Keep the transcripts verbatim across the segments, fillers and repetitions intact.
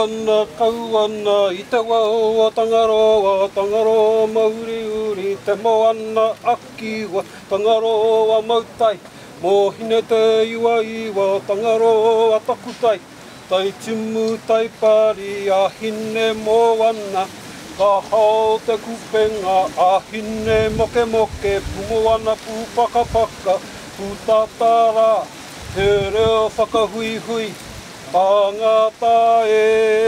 ana, kau ana, I te wau a Tangaroa, Tangaroa mauri uri, te moana akiwa, Tangaroa mautai, mo hine te iwa iwa, Tangaroa takutai, tai tumu tai pari, a hine moana, ka hao te kupenga, a hine moke moke, pumoana pupaka paka, putatara, te reo whakahui hui, Tangata e.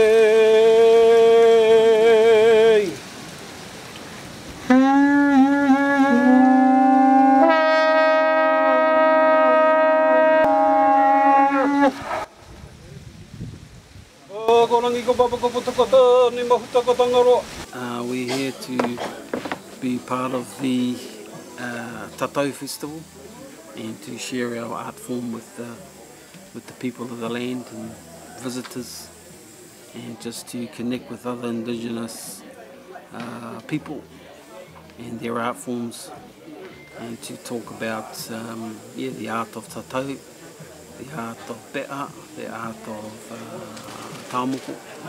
Uh, we're here to be part of the uh, Tatau Festival and to share our art form with the with the people of the land and visitors, and just to connect with other indigenous uh, people and their art forms, and to talk about um, yeah, the art of tatau, the art of pe'a, the art of uh, tāmoko,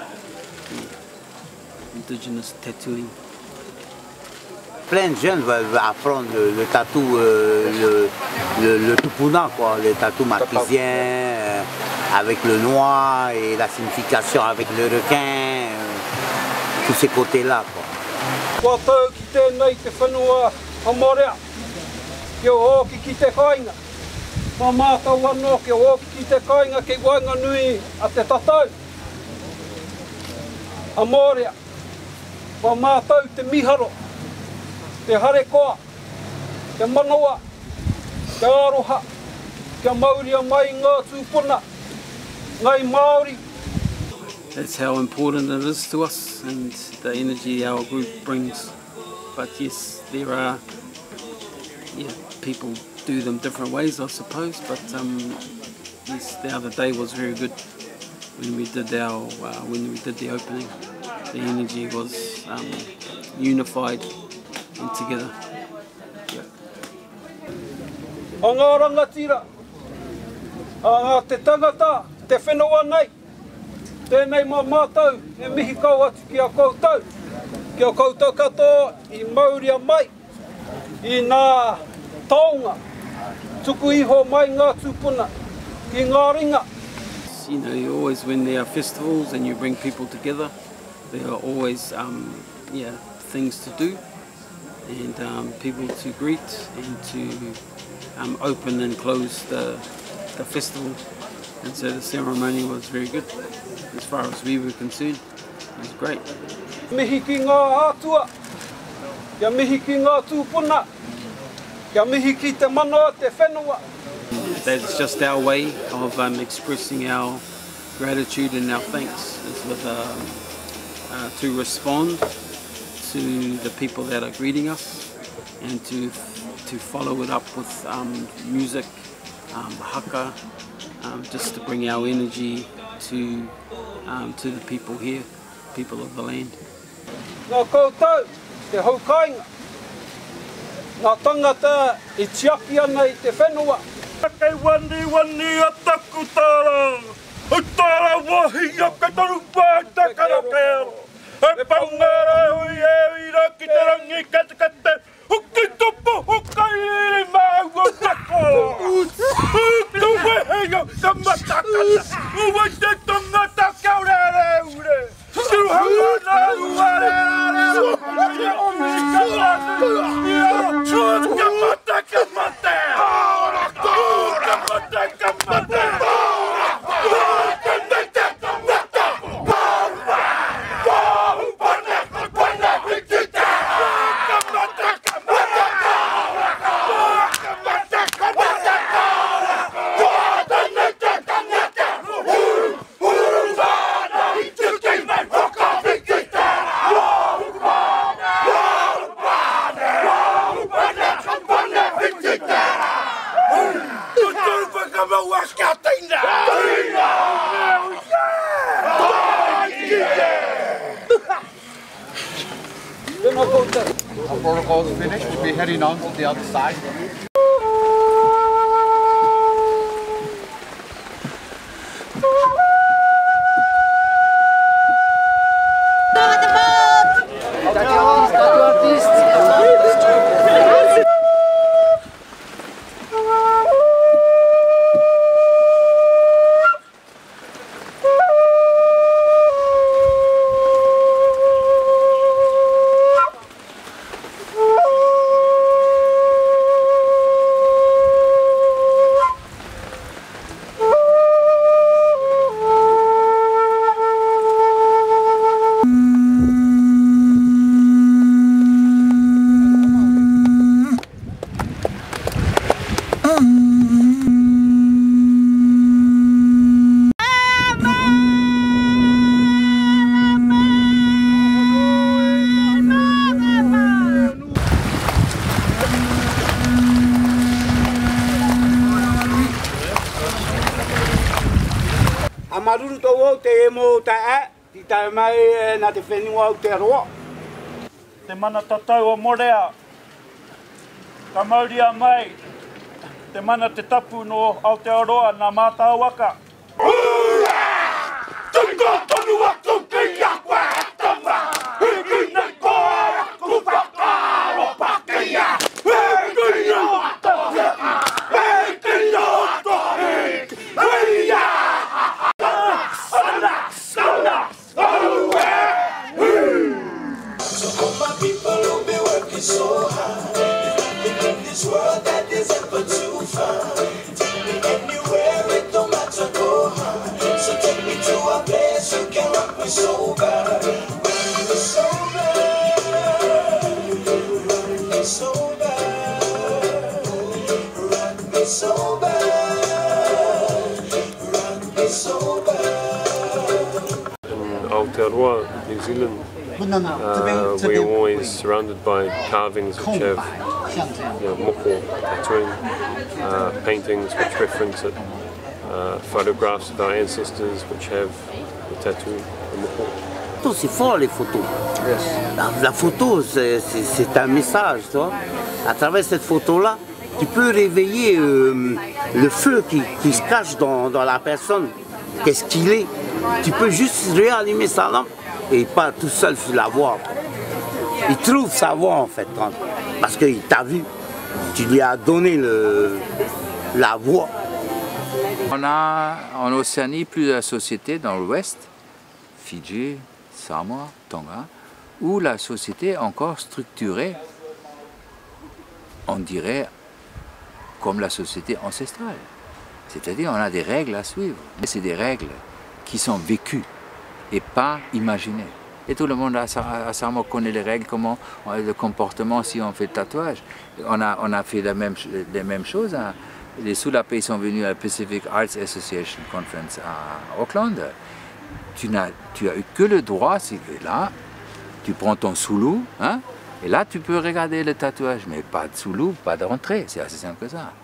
indigenous tattooing. Plein de jeunes veulent apprendre le, le tatou, euh, le, le, le tupuna, quoi, le tatou marquisien, euh, avec le noir et la signification avec le requin, euh, tous ces côtés-là, quoi. Kua tau ki tēnei te whenua hamorea, ki o hoki ki te kāinga. Mā mātau anō ki o hoki ki te kāinga ki wainga nui a te tatau. Hamorea, mā mātau te miharo, te harekoa, te manoa, te aroha, kia mauria mai ngā tūpuna, ngai Māori. That's how important it is to us and the energy our group brings. But yes, there are, yeah, people do them different ways, I suppose. But um, yes, the other day was very good when we did our uh, when we did the opening. The energy was um, unified and together. Yeah. A ngā rangatira, a ngā te tangata, te whenua nei, tēnei mā mātou e mihi kau atu ki a koutou, ki a koutou katoa I mauria mai, I ngā taonga, tuku iho mai ngā tūpuna, ki ngā ringa. You know, you always, when there are festivals and you bring people together, there are always um, yeah, things to do, and um, people to greet and to um, open and close the, the festival. And so the ceremony was very good as far as we were concerned. It was great. Mihi ki ngā ātua, kia mihi ki ngā tūpuna, kia mihi ki te manoa te whenua. That's just our way of um, expressing our gratitude and our thanks, is with, um, uh, to respond to the people that are greeting us, and to to follow it up with um, music, um, haka, um, just to bring our energy to um, to the people here, people of the land. Ngā koutou, te haukainga, ngā tangata I tiaki ana I te whenua. Kei wani wani a taku tāra, o tāra wahi a ka taru pā takara kēro. E pangara hui e ira ki te rangi kate kate, o ki tupu o kai iri mau o tako. O tu weheo ka matakata, o wai te tangata kia urere ure. Tiru hangana uare are, ia o mi ka mate, ia o ka mate ka mate. Our protocol is finished. We'll be heading on to the other side. maruru to o te emo ta a, ti ta mai na te whenua o te roa. Te mana tatau o Morea, ka mauria mai, te mana te tapu no Aotearoa nā mātau waka. Hura! Tunga tonu atu ki akwa tama, hiki nei koa ku whakaro pakia, hiki no ato hiki, hiki no ato hiki, hei ya! Sana, sana, owe! So all my people who be working so hard, there's nothing in this world that is ever too far. Take me anywhere, it don't matter, go hard. So take me to a place you can rock me sober. Rock me sober. Rock me sober. Rock me sober. Rock me sober. In Aotearoa, New Zealand, uh, we're always surrounded by carvings which have you know, moko, tattooing, uh, paintings which reference it, uh, photographs of our ancestors which have the tattoo, the moko. C'est fort les photos. La, la photo, c'est un message, tu vois. À travers cette photo-là, tu peux réveiller euh, le feu qui, qui se cache dans, dans la personne. Qu'est-ce qu'il est? Tu peux juste réallumer sa lampe et pas tout seul la voir. Il trouve sa voix en fait, parce qu'il t'a vu. Tu lui as donné le, la voix. On a en Océanie plusieurs sociétés dans l'Ouest, Fidji, Samoa, Tonga, où la société est encore structurée, on dirait, comme la société ancestrale. C'est-à-dire on a des règles à suivre. Mais c'est des règles qui sont vécues et pas imaginées. Et tout le monde à Samoa connaît les règles, comment le comportement si on fait tatouage. On a, on a fait la même, les mêmes choses. Hein. Les Sulapés sont venus à la Pacific Arts Association Conference à Auckland. Tu n'as tu as eu que le droit, si tu es là, tu prends ton soulou, hein, et là tu peux regarder le tatouage, mais pas de soulou, pas de rentrée, c'est assez simple que ça.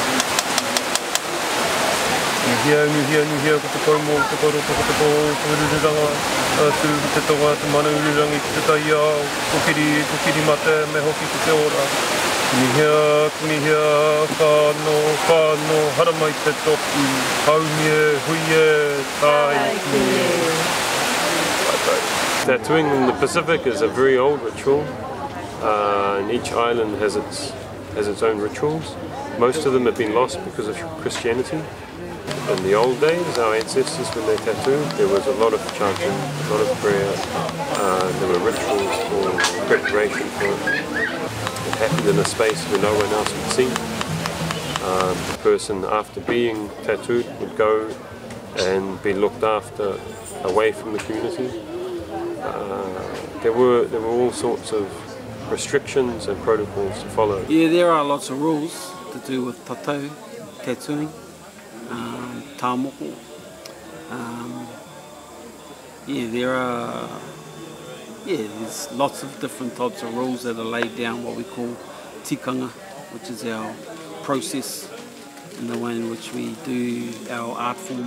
Nuhia, nuhia, nuhia, ko te kaumo, te koro, ko te ko, ko ururanga, tu te tonga, te mana ururangi, ki te tai ao, ko kiri, ko kiri mate, me hoki ki te ora. Nuhia, nuhia, whāno, whāno, haramai te toku, haumie, huie, tai, kuie. Tattooing in the Pacific is a very old ritual, uh, and each island has its, has its own rituals. Most of them have been lost because of Christianity. In the old days, our ancestors, when they tattooed, there was a lot of chanting, a lot of prayer, uh, there were rituals for preparation for it. It happened in a space where no one else could see. Um, the person, after being tattooed, would go and be looked after away from the community. Uh, there were there were all sorts of restrictions and protocols to follow. Yeah, there are lots of rules to do with tattoo, tattooing. Um, tāmoko. Um, yeah, there are yeah, there's lots of different types of rules that are laid down, what we call tikanga, which is our process and the way in which we do our art form.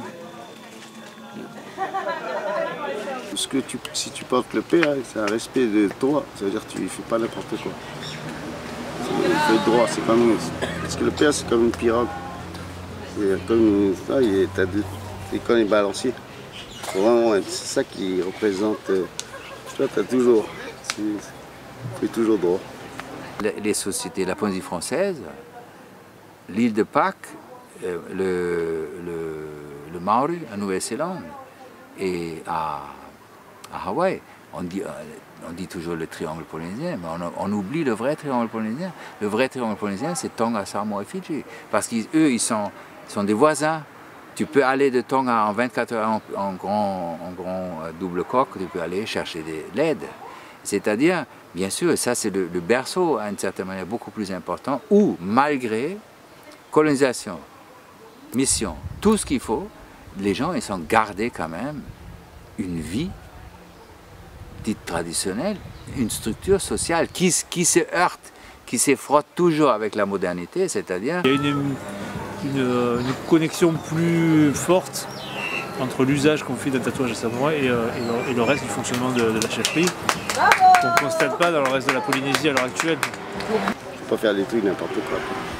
Parce que tu, si tu portes le P, c'est un respect de toi, ça veut dire que tu ne fais pas n'importe quoi. Il faut être droit, c'est comme, parce que le P c'est comme une pirogue. C'est comme ça, il est, c'est comme les balanciers. C'est ça qui représente. Tu vois, tu as toujours, tu es toujours droit. Les, les sociétés, la Polynésie française, l'île de Pâques, le, le, le Maori à Nouvelle-Zélande et à, à Hawaï, on dit, on dit toujours le triangle polynésien, mais on, on oublie le vrai triangle polynésien. Le vrai triangle polynésien, c'est Tonga, Samoa et Fidji. Parce qu'eux, ils sont, sont des voisins. Tu peux aller de Tonga en vingt-quatre heures en, en grand, en grand double coque, tu peux aller chercher de l'aide. C'est-à-dire, bien sûr, ça c'est le, le berceau, à une certaine manière, beaucoup plus important, où, malgré colonisation, mission, tout ce qu'il faut, les gens, ils sont gardés quand même une vie dite traditionnelle, une structure sociale qui, qui se heurte, qui se frotte toujours avec la modernité, c'est-à-dire... Il y a une, une, une connexion plus forte entre l'usage qu'on fait d'un tatouage à Samoa et, euh, et, le, et le reste du fonctionnement de, de la chefferie, qu'on ne constate pas dans le reste de la Polynésie à l'heure actuelle. Il ne faut pas faire les trucs n'importe quoi.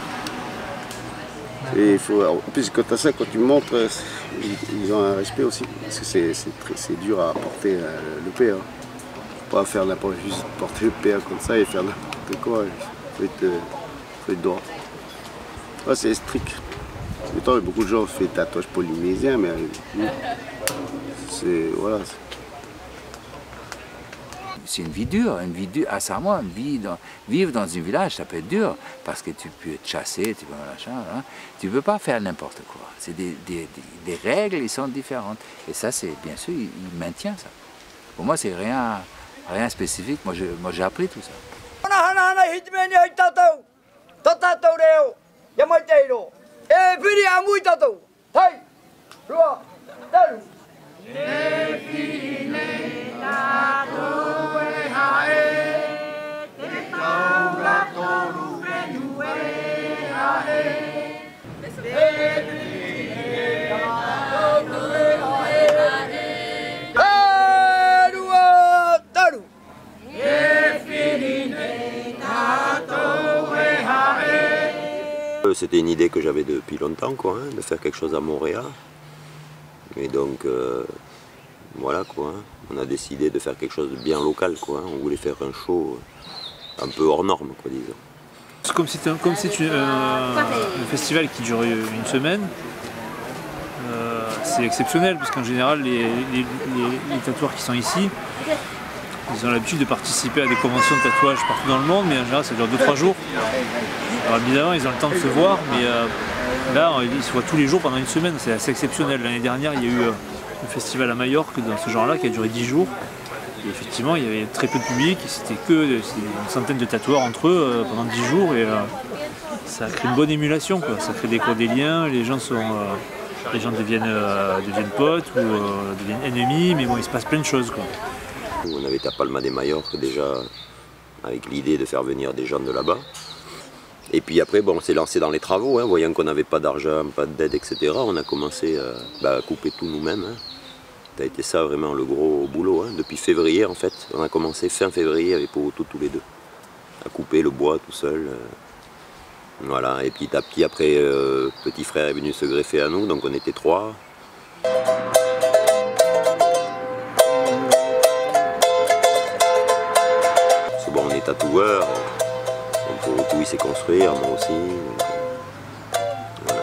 Et il faut, en plus, quand tu as ça, quand tu montres, ils, ils ont un respect aussi. Parce que c'est dur à porter euh, le P A. Il ne faut pas faire n'importe juste porter le P A comme ça et faire n'importe quoi. Il faut être, faut être droit. Ouais, c'est strict. Mettons, beaucoup de gens font tatouage polynésien, mais c'est voilà. C'est une vie dure, une vie dure. À Samoa, une vie dans, vivre dans un village, ça peut être dur, parce que tu peux être chassé, tu peux machin, hein. Tu ne peux pas faire n'importe quoi. C'est des, des, des, des règles, ils sont différentes. Et ça, c'est bien sûr, il, il maintient ça. Pour moi, c'est rien, rien spécifique. Moi, j'ai moi, j'ai appris tout ça. C'était une idée que j'avais depuis longtemps, quoi, hein, de faire quelque chose à Montréal. Et donc, euh, voilà, quoi. Hein. On a décidé de faire quelque chose de bien local, quoi. Hein. On voulait faire un show un peu hors norme, quoi, disons. C'est comme si c'est euh, un festival qui dure une semaine. Euh, c'est exceptionnel, parce qu'en général, les, les, les, les tatoueurs qui sont ici, ils ont l'habitude de participer à des conventions de tatouage partout dans le monde, mais en général, ça dure deux trois jours. Alors évidemment, ils ont le temps de se voir, mais euh, là, ils se voient tous les jours pendant une semaine, c'est assez exceptionnel. L'année dernière, il y a eu euh, un festival à Majorque dans ce genre-là qui a duré dix jours. Et effectivement, il y avait très peu de public, c'était que une centaine de tatoueurs entre eux euh, pendant dix jours, et euh, ça crée une bonne émulation, quoi. Ça crée des, quoi, des liens, les gens, sont, euh, les gens deviennent, euh, deviennent potes ou euh, deviennent ennemis, mais bon, il se passe plein de choses, quoi. On avait été à Palma de Majorque déjà, avec l'idée de faire venir des gens de là-bas. Et puis après, bon, on s'est lancé dans les travaux, hein, voyant qu'on n'avait pas d'argent, pas d'aide, et cetera. On a commencé euh, bah, à couper tout nous-mêmes. Hein. Ça a été ça vraiment le gros boulot. Hein. Depuis février, en fait, on a commencé fin février avec Poto tous les deux. À couper le bois tout seul. Euh, voilà, et petit à petit, après, euh, petit frère est venu se greffer à nous, donc on était trois. C'est bon, on est tatoueurs. Donc tout il sait construire, moi aussi. Donc, voilà.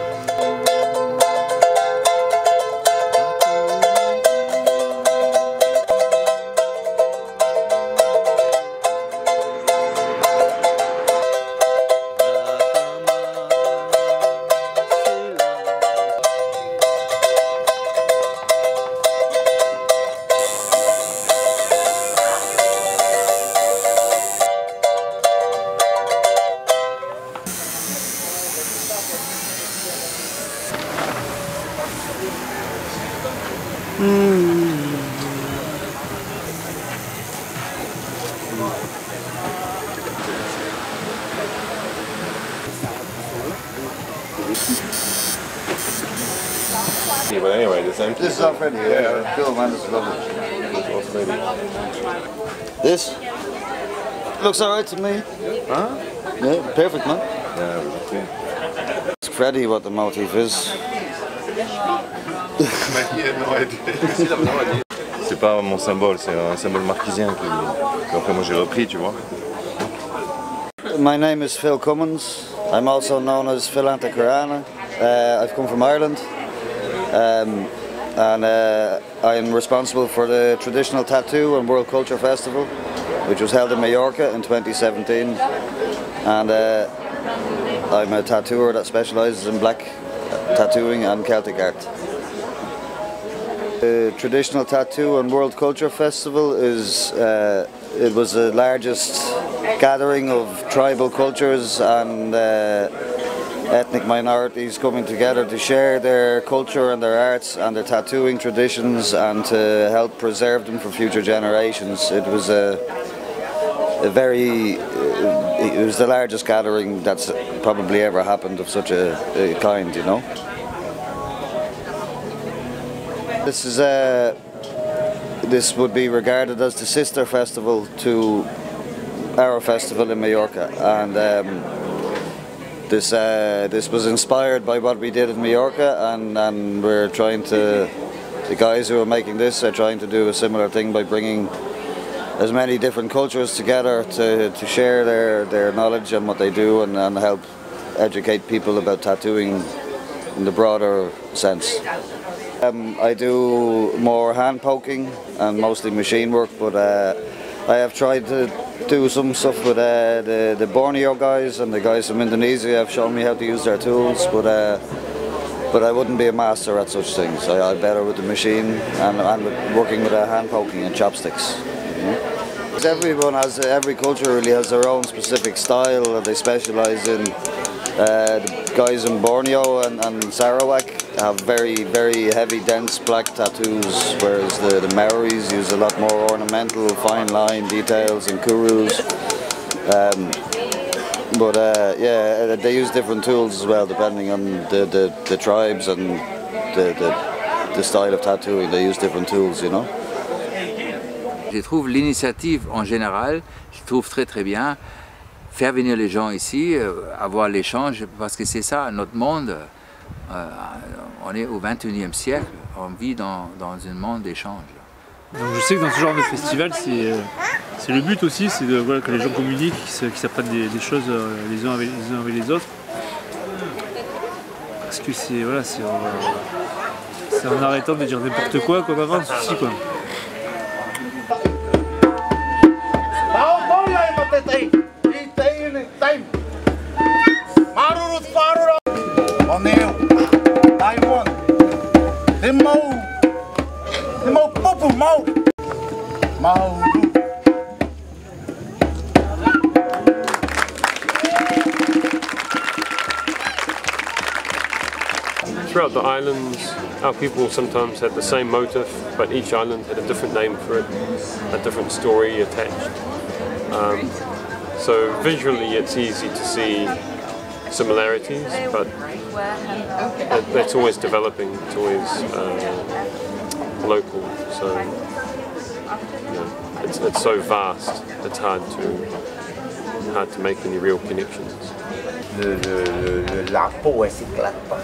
But anyway, the same This is Alfredo. Yeah, Bill Van This looks alright to me. Huh? Yeah, perfect, man. Yeah, we'll see. Ask Freddy what the motif is. C'est pas mon symbole, c'est un symbole marquisien qui, après moi j'ai repris, tu vois. My name is Phil Cummins. I'm also known as Phil Antakarana. Uh, I've come from Ireland. Um, and uh, I am responsible for the Traditional Tattoo and World Culture Festival, which was held in Mallorca in twenty seventeen. And uh, I'm a tattooer that specialises in black tattooing and Celtic art. The Traditional Tattoo and World Culture Festival is uh, it was the largest gathering of tribal cultures and uh, ethnic minorities coming together to share their culture and their arts and their tattooing traditions and to help preserve them for future generations. It was a, a very, it was the largest gathering that's probably ever happened of such a, a kind, you know. This is a. This would be regarded as the sister festival to our festival in Mallorca, and um, this uh, this was inspired by what we did in Mallorca, and, and we're trying to. The guys who are making this are trying to do a similar thing by bringing as many different cultures together to, to share their, their knowledge and what they do, and, and help educate people about tattooing in the broader sense. Um, I do more hand poking and mostly machine work, but uh, I have tried to do some stuff with uh, the, the Borneo guys, and the guys from Indonesia have shown me how to use their tools, but uh, but I wouldn't be a master at such things. I, I'm better with the machine and, and with working with uh, hand poking and chopsticks. Mm-hmm. Everyone has, every culture really has their own specific style that they specialise in. Uh, the guys in Borneo and, and Sarawak have very, very heavy, dense black tattoos, whereas the, the Maoris use a lot more ornamental, fine line details and kurus. Um, but uh, yeah, they use different tools as well, depending on the, the, the tribes and the, the, the style of tattooing. They use different tools, you know. Je trouve l'initiative en général, je trouve très très bien. Faire venir les gens ici, avoir l'échange, parce que c'est ça, notre monde, euh, on est au vingt et unième siècle, on vit dans, dans un monde d'échange. Donc je sais que dans ce genre de festival, c'est euh, le but aussi, c'est de, voilà, que les gens communiquent, qu'ils s'apprennent des, des choses euh, les uns avec les, uns avec les autres. Parce que c'est voilà, c'est euh, en arrêtant de dire n'importe quoi qu'on avance aussi, quoi. Throughout the islands, our people sometimes had the same motif, but each island had a different name for it, a different story attached. Um, so visually it's easy to see similarities, but that, that's always developing, it's always uh, local, so you know, it's, it's so vast, it's hard to, hard to make any real connections. Le, le, le, la peau, elle s'éclate pas.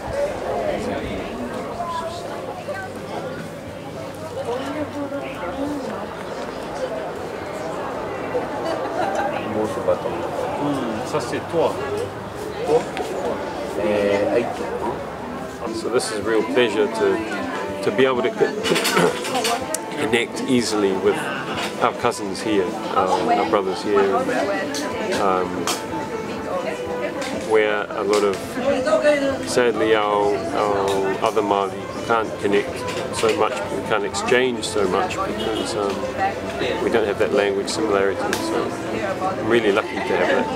Bon, c'est pas ton. Mm, ça c'est toi. Toi? Et so this is a real pleasure to to be able to connect easily with our cousins here, our, our brothers here, and, um, where a lot of, sadly, our, our other Māori can't connect so much, we can't exchange so much because um, we don't have that language similarity, so I'm really lucky to have that.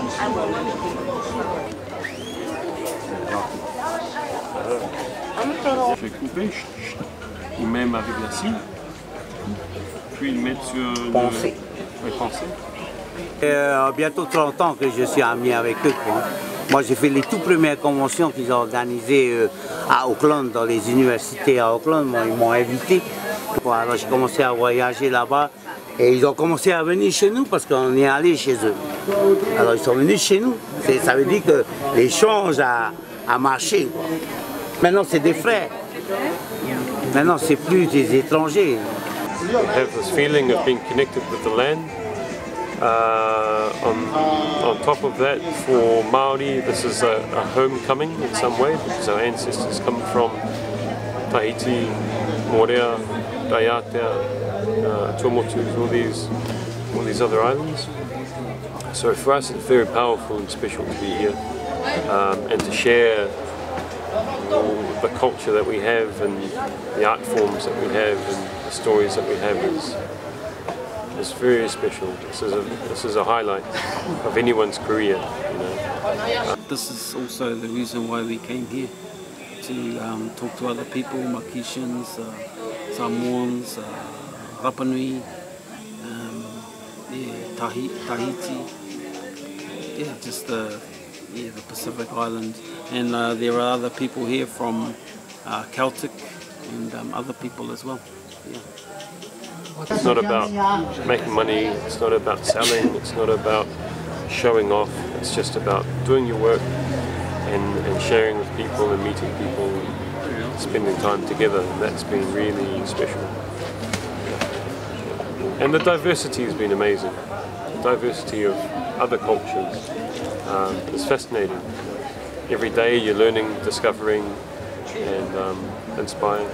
Je vais couper, ou même avec la scie, puis le mettre sur le... Pensée. Oui, pensée. Euh, bientôt trente ans que je suis ami avec eux, quoi. Moi j'ai fait les tout premières conventions qu'ils ont organisées euh, à Auckland, dans les universités à Auckland. Moi, ils m'ont invité. Bon, alors j'ai commencé à voyager là-bas et ils ont commencé à venir chez nous parce qu'on est allé chez eux. Alors ils sont venus chez nous. Ça veut dire que l'échange a, a marché, quoi. Maintenant c'est des frères. Maintenant c'est plus des étrangers. You have this feeling of being connected with the land. Uh, on, on top of that, for Maori, this is a, a homecoming in some way because our ancestors come from Tahiti, Morea, Raiatea, uh, Tuamotu, all these, all these other islands. So for us, it's very powerful and special to be here um, and to share all the culture that we have and the art forms that we have and the stories that we have is. It's very special. This is a this is a highlight of anyone's career. You know. This is also the reason why we came here to um, talk to other people, Makishans, uh, Samoans, uh, Rapa Nui, um, yeah, Tahiti, Tahiti, yeah, just the yeah the Pacific Island, and uh, there are other people here from uh, Celtic and um, other people as well. Yeah. It's not about making money, it's not about selling, it's not about showing off, it's just about doing your work and, and sharing with people and meeting people and spending time together. And that's been really special. And the diversity has been amazing. The diversity of other cultures um, is fascinating. Every day you're learning, discovering and um, inspiring.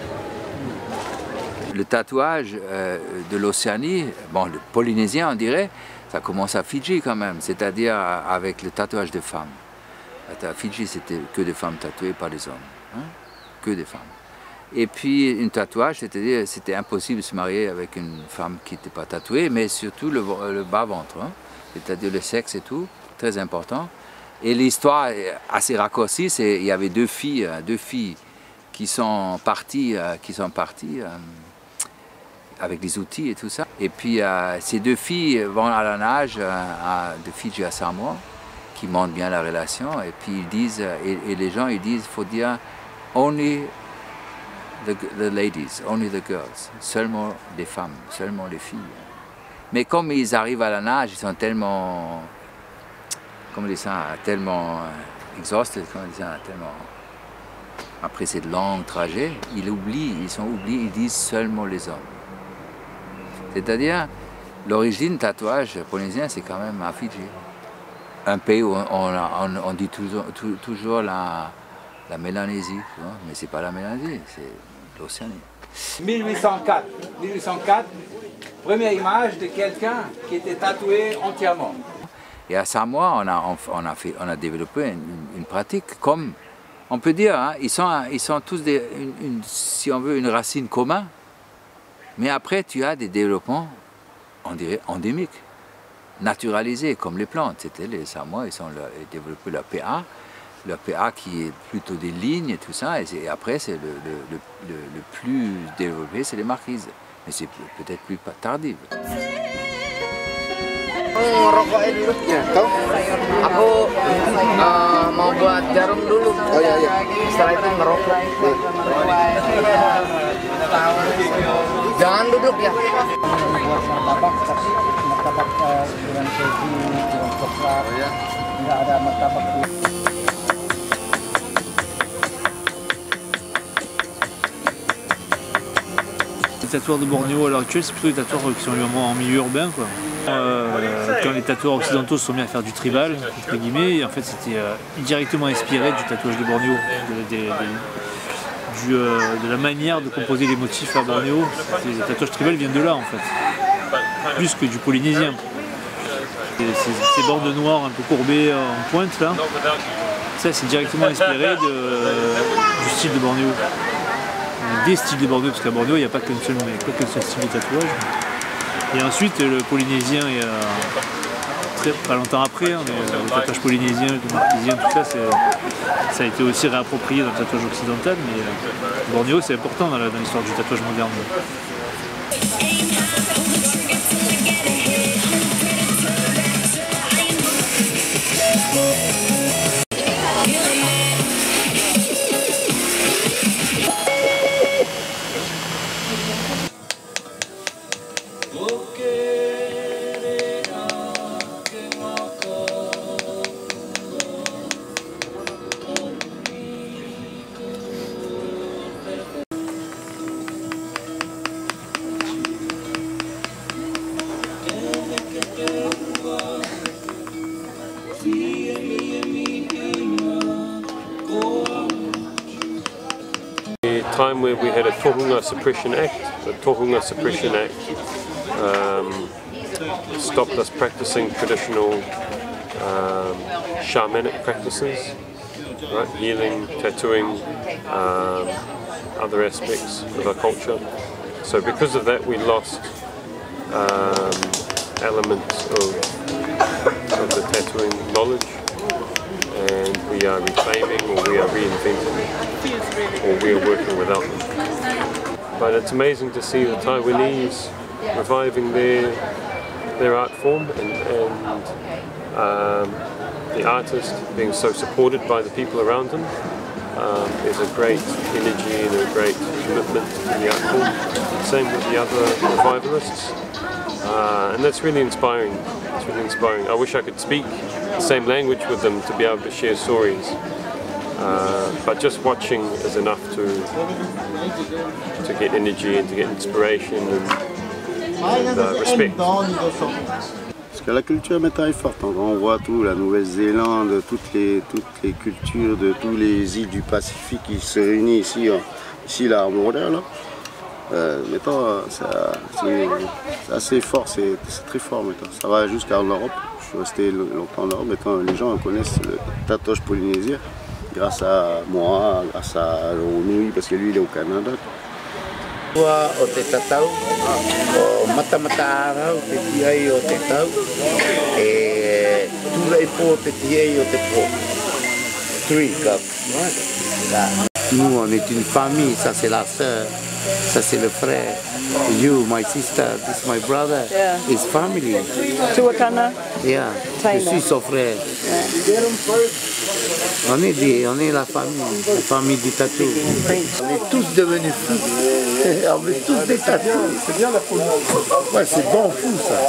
Le tatouage euh, de l'Océanie, bon, le polynésien on dirait, ça commence à Fidji quand même, c'est-à-dire avec le tatouage de femmes. À Fidji, c'était que des femmes tatouées, pas des hommes, hein? Que des femmes. Et puis, un tatouage, c'est-à-dire c'était impossible de se marier avec une femme qui n'était pas tatouée, mais surtout le, le bas-ventre, hein? C'est-à-dire le sexe et tout, très important. Et l'histoire est assez raccourcie, il y avait deux filles, deux filles qui sont parties, qui sont parties euh, avec des outils et tout ça. Et puis euh, ces deux filles vont à la nage euh, à, de Fidji à Samoa, qui montrent bien la relation. Et puis ils disent, et, et les gens ils disent, il faut dire only the, the ladies, only the girls, seulement les femmes, seulement les filles. Mais comme ils arrivent à la nage, ils sont tellement, comment on dit ça, tellement exhausted, comment on dit ça, tellement. Après ces longs trajets, ils oublient, ils sont oubliés, ils disent seulement les hommes. C'est-à-dire, l'origine tatouage polynésien, c'est quand même à Fidji. Un pays où on, on, on dit toujours, toujours la, la Mélanésie, tu vois, mais c'est pas la Mélanésie, c'est l'Océanie. mille huit cent quatre, mille huit cent quatre, première image de quelqu'un qui était tatoué entièrement. Et à Samoa, on a, on a, fait, on a développé une, une pratique comme, on peut dire, hein, ils, sont, ils sont tous, des, une, une, si on veut, une racine commune. Mais après, tu as des développements, on dirait, endémiques, naturalisés, comme les plantes. C'était les Samoa, ils ont développé la P A, la P A qui est plutôt des lignes et tout ça. Et, et après, c'est le, le, le, le plus développé, c'est les marquises. Mais c'est peut-être plus tardif. Ngerokoknya dulu. Ya, kau? Aku uh, mau buat jarum dulu. Oh iya iya. Setelah itu ngerokok. Jangan duduk ya. Buat martabak, tapi martabak dengan keju, dengan coklat. Oh ya. Enggak ada martabak. Les tatoueurs de Bornéo à l'heure actuelle, c'est plutôt des tatoueurs qui sont en milieu urbain, quoi. Euh, quand les tatoueurs occidentaux se sont mis à faire du tribal, entre guillemets, en fait c'était euh, directement inspiré du tatouage de Bornéo, de, de, de, du, euh, de la manière de composer les motifs à Bornéo. Les tatouages tribal viennent de là en fait, plus que du polynésien. Et ces, ces bandes noires un peu courbées en pointe là, ça c'est directement inspiré de, euh, du style de Bornéo. Des styles de Bornéo, parce qu'à Bornéo il n'y a pas qu'un seul, seul style de tatouage. Et ensuite le polynésien, et, euh, très, pas longtemps après, hein, le tatouage polynésien, le marquisien, tout ça, ça a été aussi réapproprié dans le tatouage occidental, mais euh, Bornéo c'est important dans l'histoire du tatouage moderne. Time where we had a Tohunga Suppression Act. The Tohunga Suppression Act um, stopped us practicing traditional um, shamanic practices, right? Healing, tattooing, um, other aspects of our culture. So because of that we lost um, elements of, of the tattooing knowledge, and we are reclaiming or we are reinventing or we are working without them. But it's amazing to see the Taiwanese reviving their their art form and, and um, the artist being so supported by the people around him, um, there's a great energy and a great commitment to the art form. Same with the other revivalists, uh, and that's really inspiring. It's really inspiring. I wish I could speak the same language with them to be able to share stories, uh, but just watching is enough to to get energy and to get inspiration and, and uh, respect. Parce que la culture maintenant est forte, on voit tout, la Nouvelle-Zélande, toutes les, toutes les cultures de tous les îles du Pacifique qui se réunissent ici, ici là, à Montréal. Là. Euh, maintenant, c'est assez fort, c'est très fort maintenant. Ça va jusqu'en Europe. Je suis resté longtemps en Europe. Maintenant, les gens connaissent le tatouage polynésien grâce à moi, grâce à Ronui, parce que lui, il est au Canada. O te tatau, o mata-mata o te tiai o te tau, e tūrei po te tiai o te po. Three cups. Nous, on est une famille, ça c'est la sœur, ça c'est le frère. You, my sister, this is my brother, Yeah. it's family. Tuakana. Yeah, je suis son frère. On est, des, on est la famille, la famille du tatou. On est tous devenus fous. On veut tous des tatous. C'est bien la folie. Ouais, c'est bon fou ça.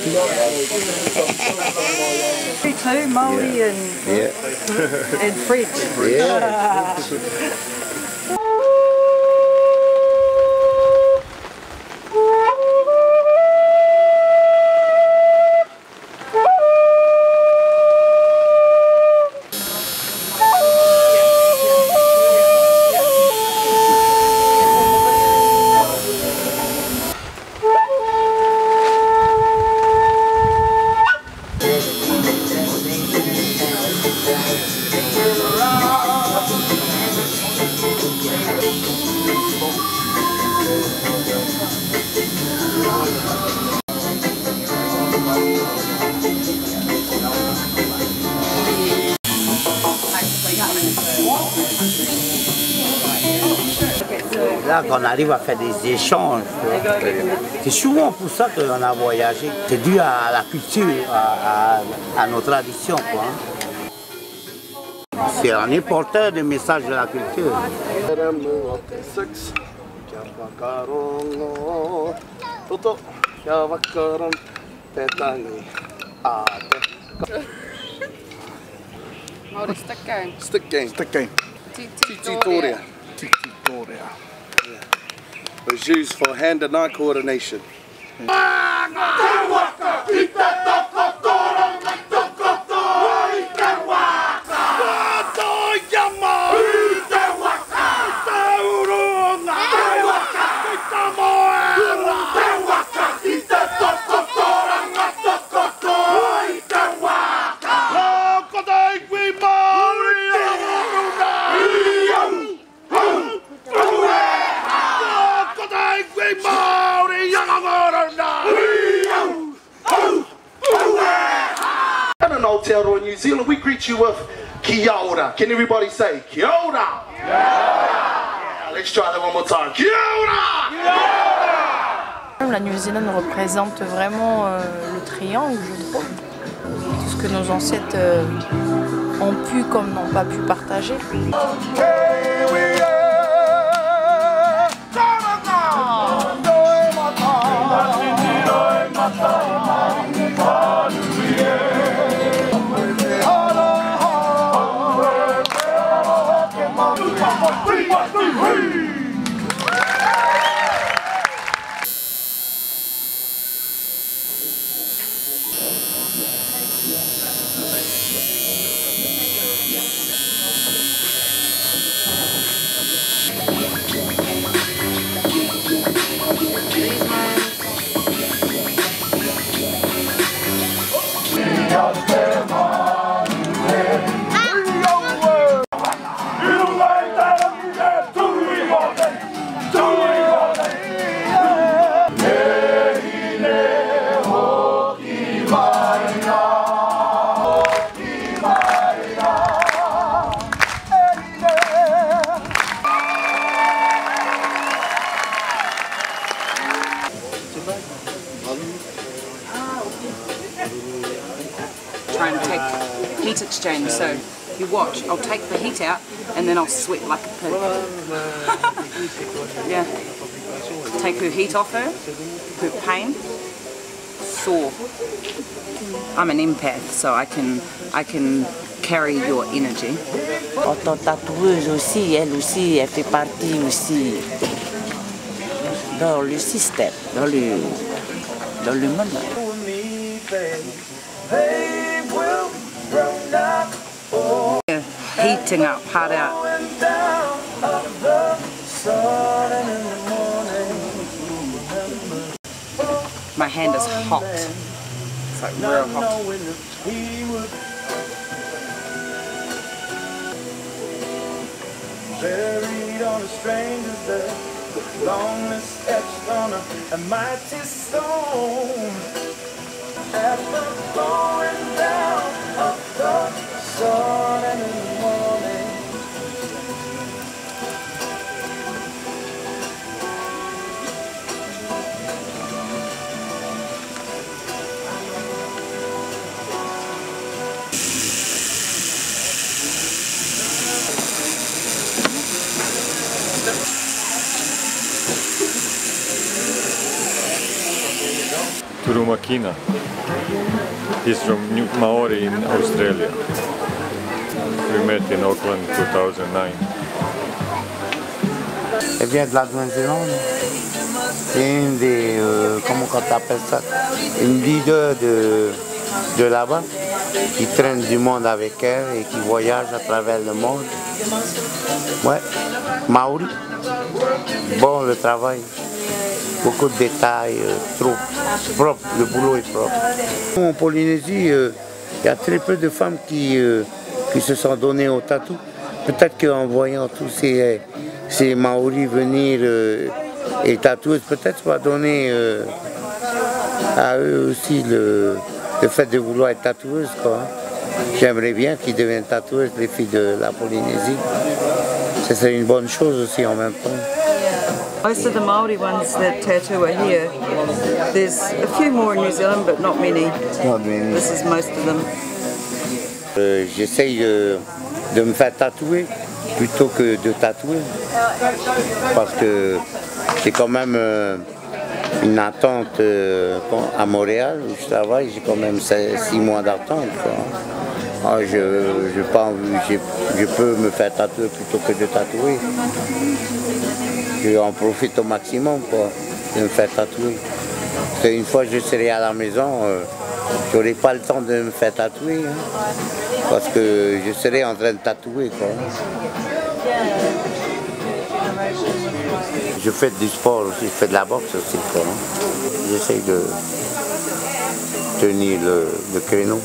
Me too, Maori Yeah. and, Yeah. and French. Yeah. Là, quand on arrive à faire des échanges, c'est souvent pour ça qu'on a voyagé. C'est dû à la culture, à, à, à nos traditions. C'est un porteur de messages de la culture. Maori stick game. Stick game. Stick game. Titoria. Titoria. Yeah. It was used for hand and eye coordination. In Aotearoa, New Zealand, we greet you with Kia ora. Can everybody say Kia ora? Yeah. Let's try that one more time. Kia ora! La Nouvelle-Zélande représente vraiment euh, le triangle, je trouve. Tout ce que nos ancêtres euh, ont pu comme n'ont pas pu partager. Try and take heat exchange, so if you watch, I'll take the heat out and then I'll sweat like a pig. Yeah. Take her heat off her, her pain, sore. I'm an empath, so I can, I can carry your energy. Auto-tatoueuse aussi, elle aussi, elle fait partie aussi dans le système, dans le, dans le monde. Yeah, heating up, hard out. My hand is hot. It's like real hot. Buried on a stranger's bed, lonely sketched on a, a mighty stone. At the going down of the sun and in the morning. Turumakina. He's from New Maori in Australia. We met in Auckland two thousand nine. Elle vient de la Nouvelle-Zélande. C'est une des, euh, comment on appelle ça, une leader de, de là-bas qui traîne du monde avec elle et qui voyage à travers le monde. Ouais, Maori. Bon le travail. Beaucoup de détails, euh, trop propre, le boulot est propre. En Polynésie, euh, il y a très peu de femmes qui, euh, qui se sont données au tatou. Peut-être qu'en voyant tous ces, ces Maoris venir euh, et tatouer, peut-être ça va donner euh, à eux aussi le, le fait de vouloir être tatoueuse. J'aimerais bien qu'ils deviennent tatoueuses, les filles de la Polynésie. C'est une bonne chose aussi en même temps. Most of the Māori ones that tattoo are here. There's a few more in New Zealand, but not many. Not many. This is most of them. Euh, J'essaye de, de me faire tatouer plutôt que de tatouer. Parce que c'est quand même euh, une attente euh, à Montréal où je travaille. J'ai quand même six mois d'attente. Ah, je, je, pas envie, je peux me faire tatouer plutôt que de tatouer. Je en profite au maximum quoi, de me faire tatouer. Parce qu'une fois que je serai à la maison, euh, je n'aurai pas le temps de me faire tatouer. Hein, parce que je serai en train de tatouer. Quoi. Je fais du sport aussi, je fais de la boxe aussi. Hein. J'essaye de tenir le, le créneau.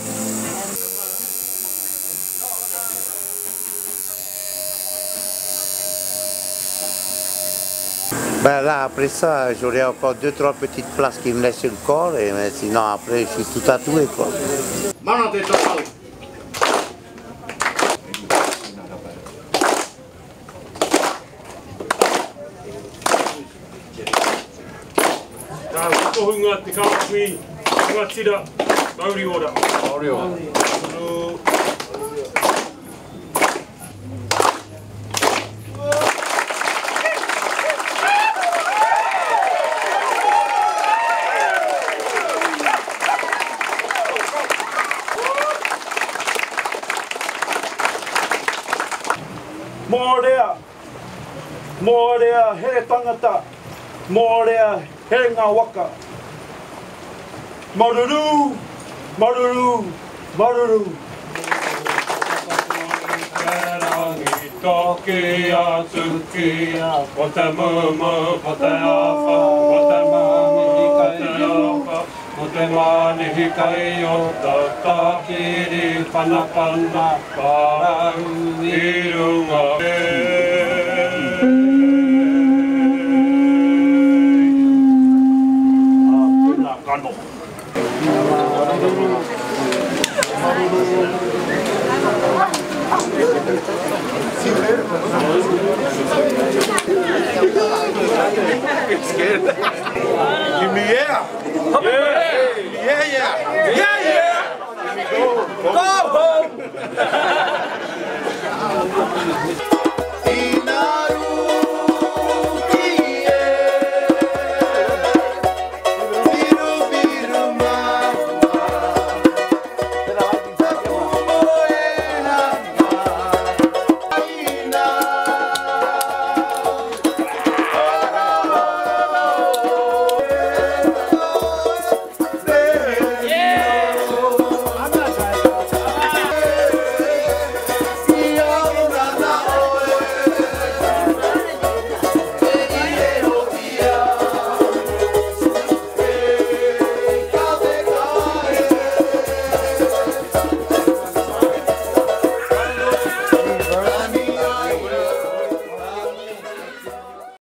Ben là, après ça, j'aurai encore deux, trois petites places qui me laissent sur le corps, et mais sinon après, je suis tout tatoué, quoi. Morea, Morea, he tangata, Morea, he ngā waka. Maruru, maruru, maruru. Toki a tuki a o te mumu, o te awha, o te mani kai awha, o te mani kai o ta takiri panapana, parau i runga e. A tuna kano. Scared. Give me yeah. Yeah. Yeah, yeah. Yeah, yeah. Go home. Bye.